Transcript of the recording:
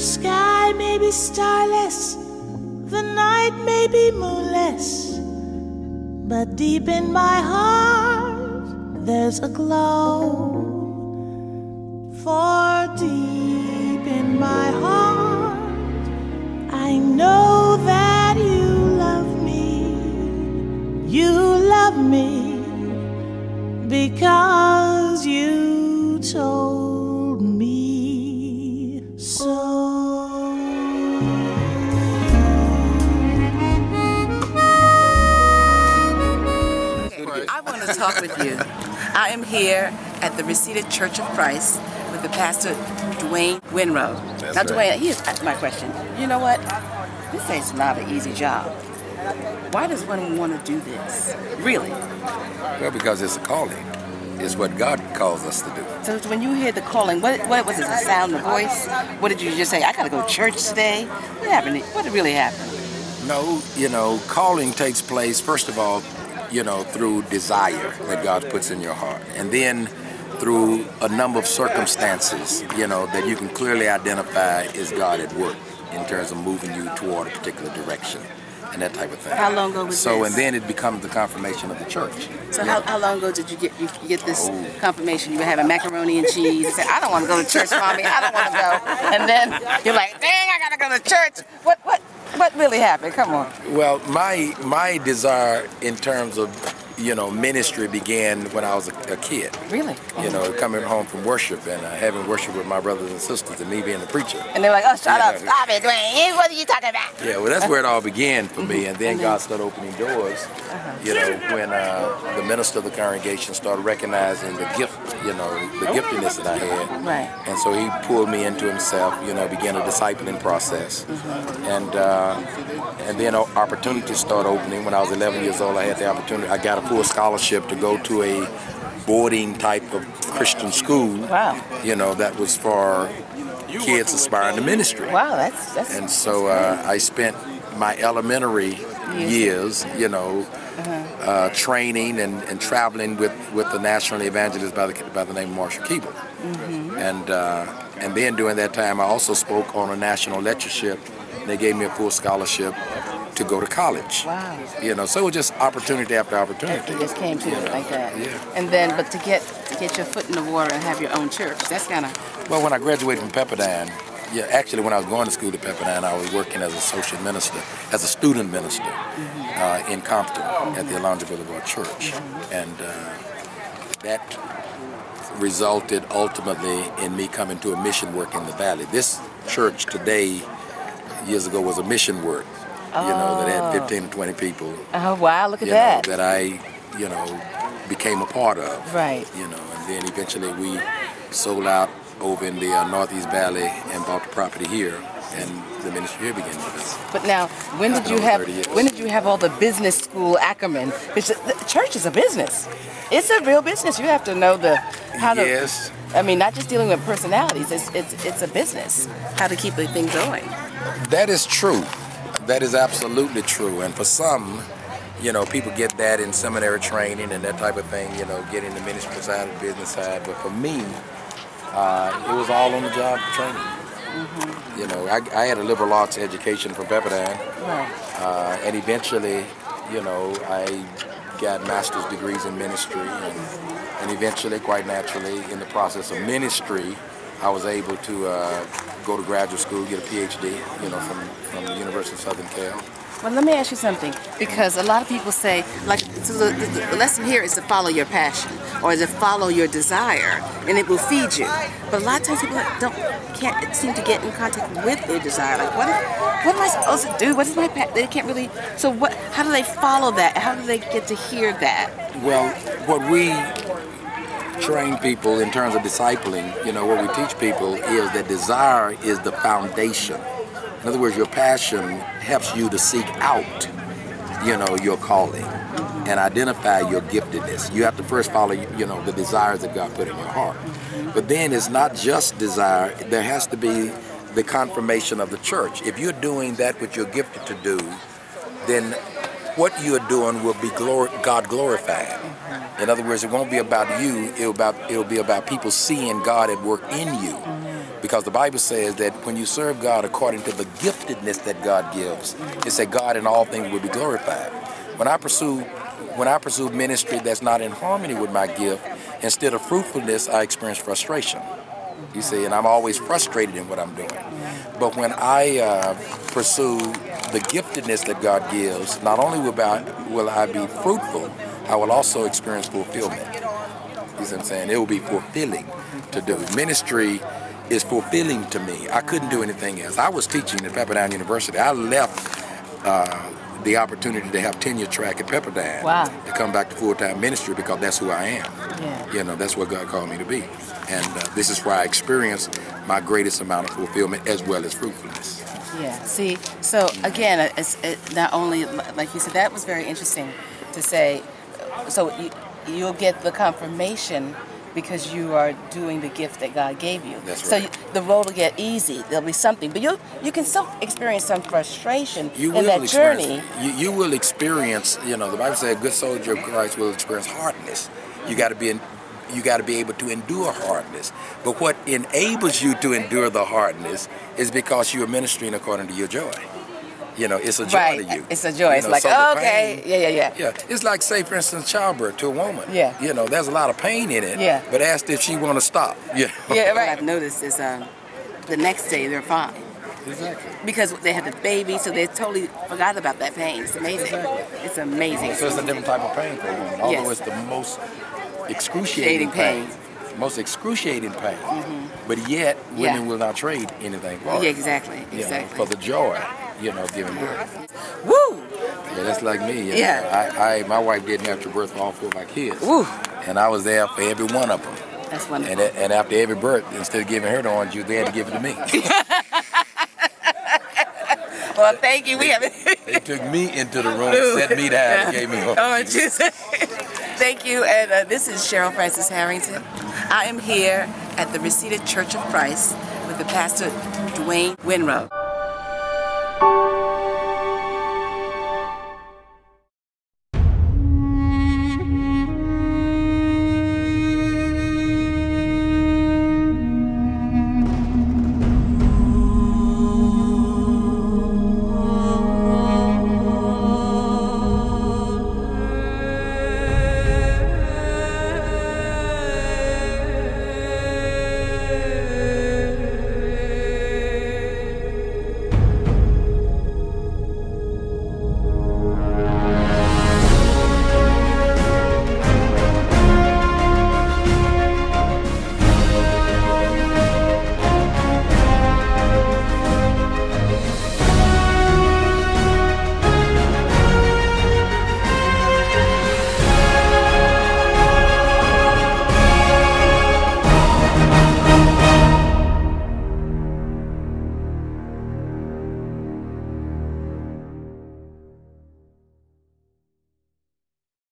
sky may be starless, the night may be moonless, but deep in my heart there's a glow. For deep in my heart I know that you love me. You love me because you told me so. I want to talk with you. I am here at the Received Church of Christ with the pastor, Dewayne Winrow. That's now, right. Dewayne, here's my question. You know what? This is not an easy job. Why does one want to do this? Really? Well, because it's a calling. It's what God calls us to do. So when you hear the calling, what was it? A sound, a voice? What did you just say? I got to go to church today? What happened? What really happened? No, calling takes place, first of all, through desire that God puts in your heart. And then through a number of circumstances, that you can clearly identify is God at work in terms of moving you toward a particular direction and that type of thing. How long ago was this? And then it becomes the confirmation of the church. So how long ago did you get this confirmation? You were having macaroni and cheese. You said, I don't want to go to church, Mommy. I don't want to go. And then you're like, dang, I got to go to church. What really happened? Come on. Well, my desire in terms of ministry began when I was a kid. Really? Coming home from worship and having worship with my brothers and sisters and me being the preacher. And they're like, oh, shut up, stop it, Dwayne. What are you talking about? Yeah, well, that's where it all began for me. And then God started opening doors, when the minister of the congregation started recognizing the gift, the giftedness that I had. Right. And so he pulled me into himself, began a discipling process. And then opportunities started opening. When I was 11 years old, I had the opportunity. I got a full scholarship to go to a boarding type of Christian school. Wow. That was for kids aspiring to ministry. Wow, that's And so I spent my elementary years, training and traveling with the national evangelist by the name of Marshall Keeble. And then during that time, I also spoke on a national lectureship. They gave me a full scholarship to go to college. Wow. So it was just opportunity after opportunity. It just came to you like that. Yeah. And then, but to get your foot in the water and have your own church, that's kind of... Well, when I graduated from Pepperdine, actually when I was going to school at Pepperdine, I was working as a social minister, as a student minister in Compton at the Alondra Boulevard Church. And that resulted ultimately in me coming to a mission work in the Valley. This church today, years ago, was a mission work, that had 15 to 20 people. Oh, wow, look at that. That I, became a part of. Right. And then eventually we sold out over in the Northeast Valley and bought the property here, and the ministry here began to develop. But now, when did you have all the business school acumen? Because the church is a business. It's a real business. You have to know how to... Yes. I mean, not just dealing with personalities. It's a business. How to keep the thing going. That is true. That is absolutely true. And for some, people get that in seminary training and that type of thing, getting the ministry side and business side. But for me, it was all on the job training. I had a liberal arts education from Pepperdine. Right. And eventually, I got master's degrees in ministry. And eventually, quite naturally, in the process of ministry, I was able to go to graduate school, get a PhD, from the University of Southern Cal. Well, let me ask you something, because a lot of people say, so the lesson here is to follow your passion, or to follow your desire, and it will feed you. But a lot of times people can't seem to get in contact with their desire. Like, what am I supposed to do? What is my passion? They can't really. So how do they follow that? How do they get to hear that? Well, what we train people in terms of discipling, what we teach people is that desire is the foundation. In other words, your passion helps you to seek out, your calling and identify your giftedness. You have to first follow, the desires that God put in your heart. But then it's not just desire. There has to be the confirmation of the church. If you're doing that which you're gifted to do, then what you're doing will be God glorified. In other words, it won't be about you. It'll be about people seeing God at work in you. Because the Bible says that when you serve God according to the giftedness that God gives, it said God in all things will be glorified. When I pursue ministry that's not in harmony with my gift, instead of fruitfulness, I experience frustration. You see, and I'm always frustrated in what I'm doing. But when I pursue the giftedness that God gives, not only will I be fruitful, I will also experience fulfillment. You see what I'm saying? It will be fulfilling to do. Ministry is fulfilling to me. I couldn't do anything else. I was teaching at Pepperdine University. I left the opportunity to have tenure track at Pepperdine to come back to full-time ministry because that's who I am. Yeah. You know, that's what God called me to be. And this is where I experienced my greatest amount of fulfillment as well as fruitfulness. Yeah, see, so again, it's not only, like you said, that was very interesting to say, so you'll get the confirmation because you are doing the gift that God gave you. That's right. So the road will get easy, there'll be something, but you can still experience some frustration in that journey. You will experience, you know, the Bible says a good soldier of Christ will experience hardness. You got to be able to endure hardness. But what enables you to endure the hardness is because you are ministering according to your joy. You know, it's a joy to you. It's a joy. It's like, so oh, okay, yeah. Yeah, it's like, say, for instance, childbirth to a woman. Yeah. You know, there's a lot of pain in it. Yeah. But ask if she want to stop. Yeah. Yeah, right. What I've noticed is the next day they're fine. Exactly. Because they had the baby, so they totally forgot about that pain. It's amazing. Exactly. It's amazing. So it's a different type of pain for a woman. Although it's the most excruciating pain. Most excruciating pain. But yet, women will not trade anything for it. Yeah, exactly. You know, for the joy, you know, of giving birth. Woo! Yeah, that's like me. You know. My wife did natural birth for all 4 of my kids. Woo! And I was there for every one of them. That's wonderful. And after every birth, instead of giving her the orange juice, they had to give it to me. Well, thank you. They took me into the room, set me down, and gave me orange juice. Thank you, and this is Cheryl Francis Harrington. I am here at the Received Church of Christ with the pastor, Dewayne Winrow.